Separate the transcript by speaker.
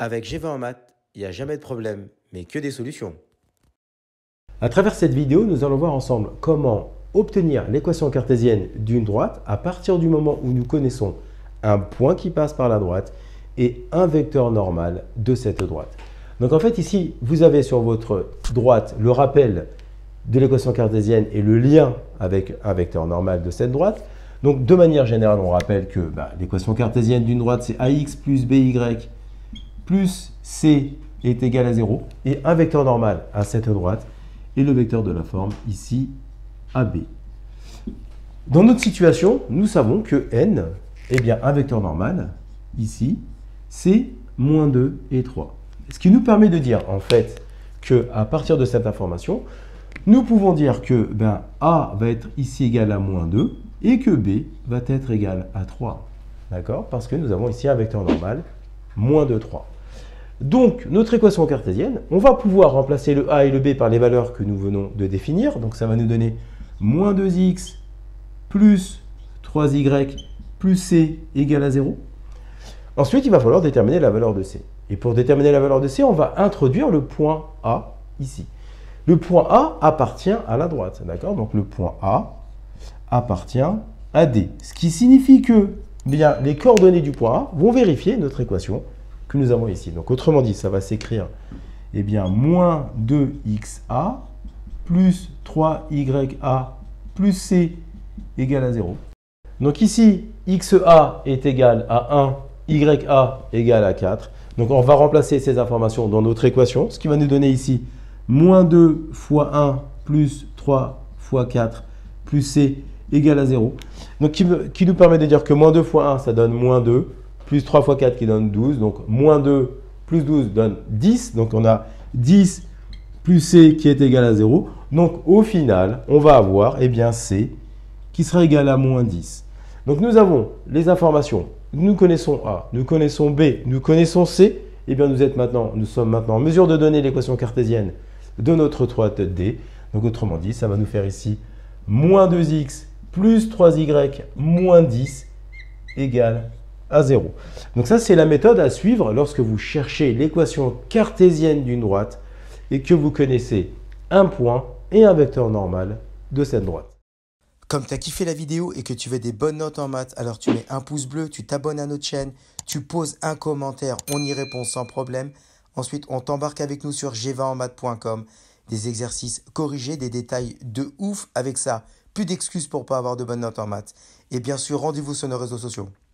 Speaker 1: Avec G20 en maths, il n'y a jamais de problème, mais que des solutions.
Speaker 2: À travers cette vidéo, nous allons voir ensemble comment obtenir l'équation cartésienne d'une droite à partir du moment où nous connaissons un point qui passe par la droite et un vecteur normal de cette droite. Donc en fait ici, vous avez sur votre droite le rappel de l'équation cartésienne et le lien avec un vecteur normal de cette droite. Donc de manière générale, on rappelle que l'équation cartésienne d'une droite, c'est ax plus by plus c est égal à 0 et un vecteur normal à cette droite et le vecteur de la forme ici AB. Dans notre situation, nous savons que n est bien un vecteur normal ici, c'est moins 2 et 3. Ce qui nous permet de dire en fait qu'à partir de cette information, nous pouvons dire que A va être ici égal à moins 2 et que B va être égal à 3. D'accord? Parce que nous avons ici un vecteur normal, moins 2, 3. Donc, notre équation cartésienne, on va pouvoir remplacer le A et le B par les valeurs que nous venons de définir. Donc, ça va nous donner moins 2x plus 3y plus c égale à 0. Ensuite, il va falloir déterminer la valeur de c. Et pour déterminer la valeur de c, on va introduire le point A ici. Le point A appartient à la droite, d'accord? Donc, le point A appartient à D. Ce qui signifie que les coordonnées du point A vont vérifier notre équation que nous avons ici. Donc, autrement dit, ça va s'écrire moins 2xa plus 3ya plus c égale à 0. Donc ici, xa est égal à 1, ya égale à 4. Donc, on va remplacer ces informations dans notre équation, ce qui va nous donner ici moins 2 fois 1 plus 3 fois 4 plus c égale à 0. Donc, qui nous permet de dire que moins 2 fois 1, ça donne moins 2, plus 3 fois 4 qui donne 12. Donc, moins 2 plus 12 donne 10. Donc, on a 10 plus c qui est égal à 0. Donc, au final, on va avoir c qui sera égal à moins 10. Donc, nous avons les informations. Nous connaissons A, nous connaissons B, nous connaissons C. Nous sommes maintenant en mesure de donner l'équation cartésienne de notre droite D. Donc, autrement dit, ça va nous faire ici moins 2x plus 3y moins 10 égale à 0. Donc ça, c'est la méthode à suivre lorsque vous cherchez l'équation cartésienne d'une droite et que vous connaissez un point et un vecteur normal de cette droite.
Speaker 1: Comme tu as kiffé la vidéo et que tu veux des bonnes notes en maths, alors tu mets un pouce bleu, tu t'abonnes à notre chaîne, tu poses un commentaire, on y répond sans problème. Ensuite, on t'embarque avec nous sur g20enmaths.com. Des exercices corrigés, des détails de ouf avec ça. Plus d'excuses pour ne pas avoir de bonnes notes en maths. Et bien sûr, rendez-vous sur nos réseaux sociaux.